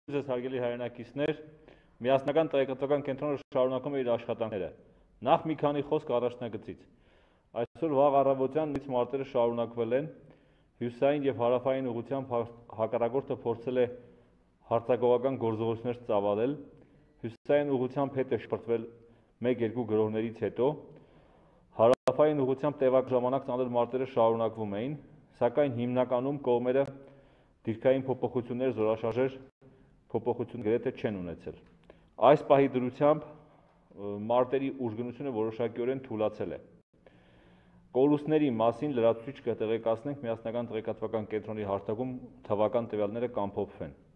Ձեզ հարգելի հայրենակիցներ, միասնական տեղեկատվական կենտրոնը շարունակում է իր աշխատանքները։ Նախ մի քանի խոսք առաջնագծից։ Այսօր վաղ առավոտյան նույնիսկ մարտերը շարունակվել են, հյուսային եւ հարավային ուղղությամբ հակառակորդը փորձել է հարձակողական գործողություններ ծավալել, հյուսային ուղղությամբ հետ է շպրտվել 1-2 գրոհներից հետո, հարավային ուղղությամբ տևակ ժամանակ ծանր մարտերը շարունակվում էին, սակայն հիմնականում կողմերը դիրքային փոփոխություններ, զորաշարժեր փոփոխություն գրեթե չեն ունեցել։ Այս պահի դրությամբ մարտերի ուժգնությունը որոշակիորեն թուլացել է։ Կորուստների մասին լրացուցիչ կտեղեկացնենք միասնական տեղեկատվական կենտրոնի հարթակում թվական տվյալները կամփոփվեն։